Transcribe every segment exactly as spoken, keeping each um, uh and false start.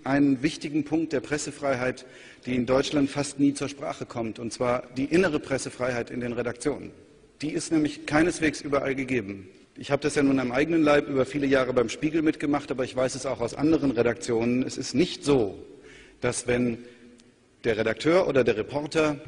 einen wichtigen Punkt der Pressefreiheit, die in Deutschland fast nie zur Sprache kommt, und zwar die innere Pressefreiheit in den Redaktionen. Die ist nämlich keineswegs überall gegeben. Ich habe das ja nun am eigenen Leib über viele Jahre beim Spiegel mitgemacht, aber ich weiß es auch aus anderen Redaktionen. Es ist nicht so, dass wenn der Redakteur oder der Reporter,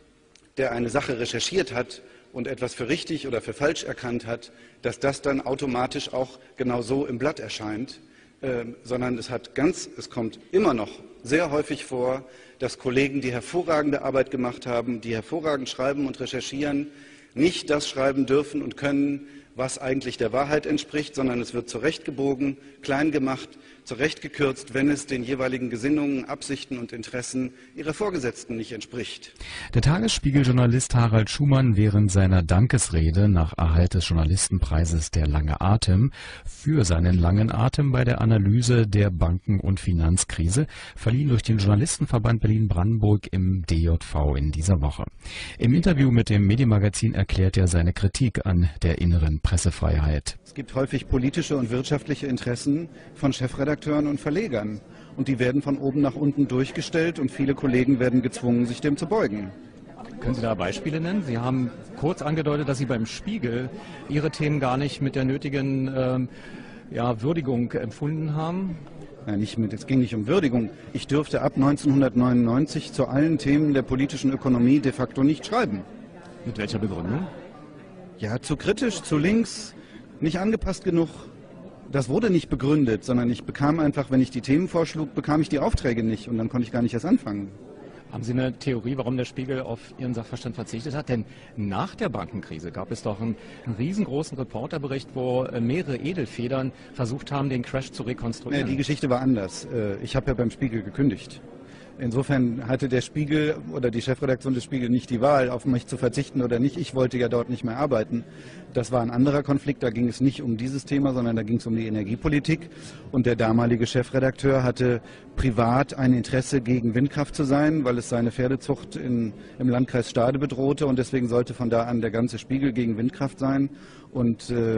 der eine Sache recherchiert hat und etwas für richtig oder für falsch erkannt hat, dass das dann automatisch auch genau so im Blatt erscheint, äh, sondern es hat ganz, es kommt immer noch sehr häufig vor, dass Kollegen, die hervorragende Arbeit gemacht haben, die hervorragend schreiben und recherchieren, nicht das schreiben dürfen und können, was eigentlich der Wahrheit entspricht, sondern es wird zurechtgebogen, klein gemacht, zurechtgekürzt, wenn es den jeweiligen Gesinnungen, Absichten und Interessen ihrer Vorgesetzten nicht entspricht. Der Tagesspiegel-Journalist Harald Schumann während seiner Dankesrede nach Erhalt des Journalistenpreises Der lange Atem für seinen langen Atem bei der Analyse der Banken- und Finanzkrise, verliehen durch den Journalistenverband Berlin-Brandenburg im D J V in dieser Woche. Im Interview mit dem Medienmagazin erklärt er seine Kritik an der inneren Pressefreiheit. Es gibt häufig politische und wirtschaftliche Interessen von Chefredakteuren und Verlegern. Und die werden von oben nach unten durchgestellt und viele Kollegen werden gezwungen, sich dem zu beugen. Können Sie da Beispiele nennen? Sie haben kurz angedeutet, dass Sie beim Spiegel Ihre Themen gar nicht mit der nötigen ähm, ja, Würdigung empfunden haben. Nein, nicht mit, es ging nicht um Würdigung. Ich dürfte ab neunzehnhundertneunundneunzig zu allen Themen der politischen Ökonomie de facto nicht schreiben. Mit welcher Begründung? Ja, zu kritisch, zu links, nicht angepasst genug. Das wurde nicht begründet, sondern ich bekam einfach, wenn ich die Themen vorschlug, bekam ich die Aufträge nicht und dann konnte ich gar nicht erst anfangen. Haben Sie eine Theorie, warum der Spiegel auf Ihren Sachverstand verzichtet hat? Denn nach der Bankenkrise gab es doch einen, einen riesengroßen Reporterbericht, wo mehrere Edelfedern versucht haben, den Crash zu rekonstruieren. Ja, die Geschichte war anders. Ich habe ja beim Spiegel gekündigt. Insofern hatte der Spiegel oder die Chefredaktion des Spiegel nicht die Wahl, auf mich zu verzichten oder nicht. Ich wollte ja dort nicht mehr arbeiten. Das war ein anderer Konflikt, da ging es nicht um dieses Thema, sondern da ging es um die Energiepolitik. Und der damalige Chefredakteur hatte privat ein Interesse, gegen Windkraft zu sein, weil es seine Pferdezucht in, im Landkreis Stade bedrohte. Und deswegen sollte von da an der ganze Spiegel gegen Windkraft sein. Und äh,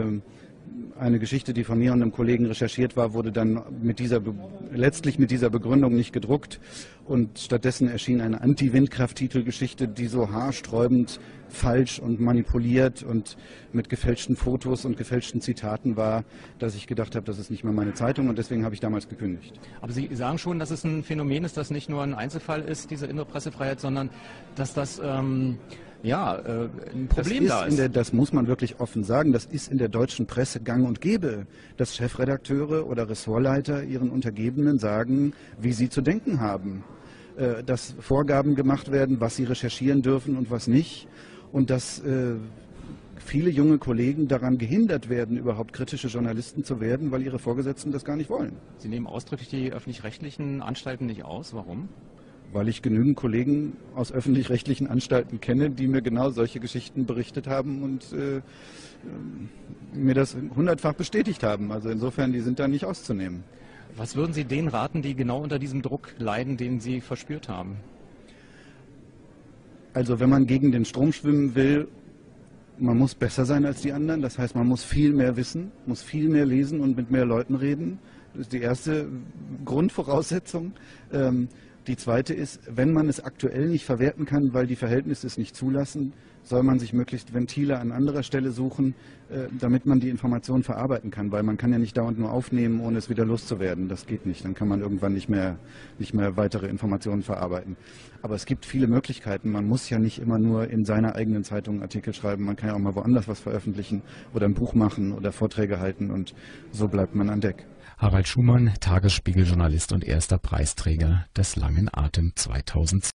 eine Geschichte, die von mir und einem Kollegen recherchiert war, wurde dann mit dieser, letztlich mit dieser Begründung nicht gedruckt und stattdessen erschien eine Anti-Windkraft-Titelgeschichte, die so haarsträubend falsch und manipuliert und mit gefälschten Fotos und gefälschten Zitaten war, dass ich gedacht habe, das ist nicht mehr meine Zeitung und deswegen habe ich damals gekündigt. Aber Sie sagen schon, dass es ein Phänomen ist, das nicht nur ein Einzelfall ist, diese innere Pressefreiheit, sondern dass das ähm ja, äh, ein Problem das da ist. ist. Der, das muss man wirklich offen sagen. Das ist in der deutschen Presse gang und gäbe, dass Chefredakteure oder Ressortleiter ihren Untergebenen sagen, wie sie zu denken haben. Äh, dass Vorgaben gemacht werden, was sie recherchieren dürfen und was nicht. Und dass äh, viele junge Kollegen daran gehindert werden, überhaupt kritische Journalisten zu werden, weil ihre Vorgesetzten das gar nicht wollen. Sie nehmen ausdrücklich die öffentlich-rechtlichen Anstalten nicht aus. Warum? Weil ich genügend Kollegen aus öffentlich-rechtlichen Anstalten kenne, die mir genau solche Geschichten berichtet haben und äh, mir das hundertfach bestätigt haben. Also insofern, die sind da nicht auszunehmen. Was würden Sie denen raten, die genau unter diesem Druck leiden, den Sie verspürt haben? Also wenn man gegen den Strom schwimmen will, man muss besser sein als die anderen. Das heißt, man muss viel mehr wissen, muss viel mehr lesen und mit mehr Leuten reden. Das ist die erste Grundvoraussetzung. Ähm, Die zweite ist, wenn man es aktuell nicht verwerten kann, weil die Verhältnisse es nicht zulassen, soll man sich möglichst Ventile an anderer Stelle suchen, äh, damit man die Information verarbeiten kann. Weil man kann ja nicht dauernd nur aufnehmen, ohne es wieder loszuwerden. Das geht nicht. Dann kann man irgendwann nicht mehr, nicht mehr weitere Informationen verarbeiten. Aber es gibt viele Möglichkeiten. Man muss ja nicht immer nur in seiner eigenen Zeitung Artikel schreiben. Man kann ja auch mal woanders was veröffentlichen oder ein Buch machen oder Vorträge halten. Und so bleibt man an Deck. Harald Schumann, Tagesspiegel-Journalist und erster Preisträger des langen Atem zweitausendzwei.